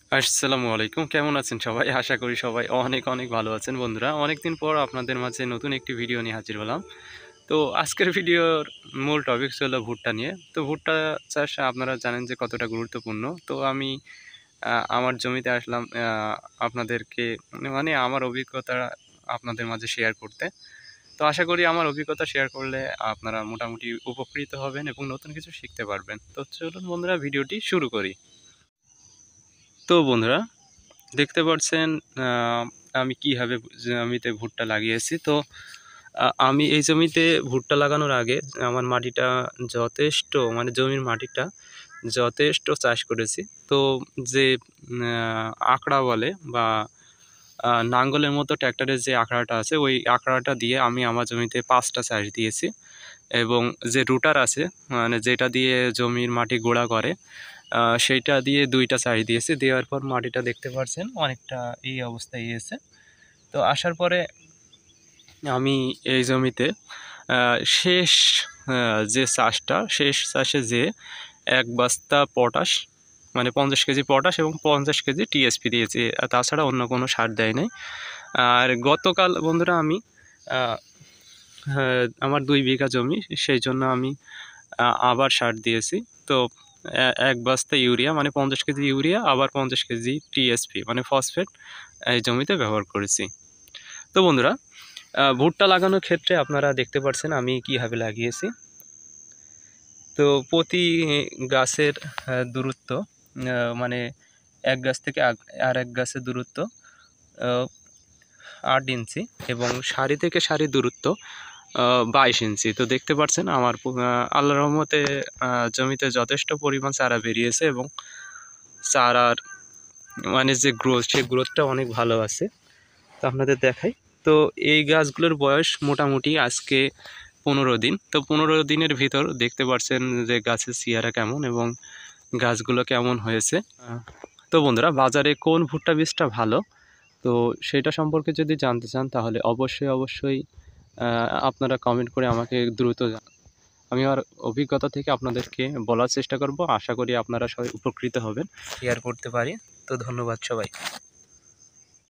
আসসালামু আলাইকুম। কেমন আছেন সবাই? আশা করি সবাই অনেক, অনেক ভালো আছেন বন্ধুরা। অনেকদিন পর আপনাদের মাঝে নতুন একটি ভিডিও নিয়ে হাজির হলাম। তো আজকের ভিডিওর মূল টপিকস হলো ভুট্টা নিয়ে। তো ভুট্টা চাষ আপনারা জানেন যে কতটা গুরুত্বপূর্ণ। তো আমি আমার জমিতে আসলাম আপনাদেরকে মানে আমার অভিজ্ঞতা আপনাদের মাঝে শেয়ার করতে। তো আশা করি আমার অভিজ্ঞতা শেয়ার করলে আপনারা মোটামুটি উপকৃত হবেন এবং নতুন কিছু শিখতে পারবেন। তো চলুন বন্ধুরা ভিডিওটি শুরু করি। তো বন্ধুরা দেখতে পাচ্ছেন আমি কিভাবে জমিতে ভুট্টা লাগিয়েছি। তো আমি এই জমিতে ভুট্টা লাগানোর আগে আমার মাটিটা যথেষ্ট মানে জমির মাটিটা যথেষ্ট চাষ করেছি। তো যে আঁকড়া বলে বা নাঙ্গলের মতো ট্র্যাক্টরের যে আঁকড়াটা আছে ওই আঁকড়াটা দিয়ে আমি আমার জমিতে 5টা চাষ দিয়েছি এবং যে রুটার আছে মানে যেটা দিয়ে জমির মাটি গোড়া করে সেইটা দিয়ে 2টা চাষ দিয়েছি। দেওয়ার পর মাটিটা দেখতে পাচ্ছেন অনেকটা এই অবস্থায় এসেছে। তো আসার পরে আমি এই জমিতে শেষ যে চাষটা শেষ চাষে যে 1 বস্তা পটাশ মানে 50 কেজি পটাশ এবং 50 কেজি টিএসপি দিয়েছি। তাছাড়া অন্য কোনো সার দেয় নাই। আর গতকাল বন্ধুরা আমি আমার 2 বিঘা জমি, সেই জন্য আমি আবার সার দিয়েছি। তো 1 বস্তা ইউরিয়া মানে 50 কেজি ইউরিয়া আবার 50 কেজি টিএসপি মানে ফসফেট এই জমিতে ব্যবহার করেছি। তো বন্ধুরা ভুট্টা লাগানোর ক্ষেত্রে আপনারা দেখতে পাচ্ছেন আমি কীভাবে লাগিয়েছি। তো প্রতি গাছের দূরত্ব মানে এক গাছ থেকে আর এক গাছের দূরত্ব 8 ইঞ্চি এবং সারি থেকে সারি দূরত্ব 22 ইঞ্চি। তো দেখতে পাচ্ছেন আমার আল্লাহর রহমতে জমিতে যথেষ্ট পরিমাণ চারা বেরিয়েছে এবং চারার মানে যে গ্রোথ সেই গ্রোথটা অনেক ভালো আছে। তো আপনাদের দেখাই। তো এই গাছগুলোর বয়স মোটামুটি আজকে 15 দিন। তো 15 দিনের ভিতর দেখতে পাচ্ছেন যে গাছের চেহারা কেমন এবং গাছগুলো কেমন হয়েছে। তো বন্ধুরা বাজারে কোন ভুট্টা বীজটা ভালো তো সেটা সম্পর্কে যদি জানতে চান তাহলে অবশ্যই আপনারা কমেন্ট করে আমাকে দ্রুত আমি আমার অভিজ্ঞতা থেকে আপনাদেরকে বলার চেষ্টা করব। আশা করি আপনারা সবাই উপকৃত হবেন। শেয়ার করতে পারি। তো ধন্যবাদ সবাই।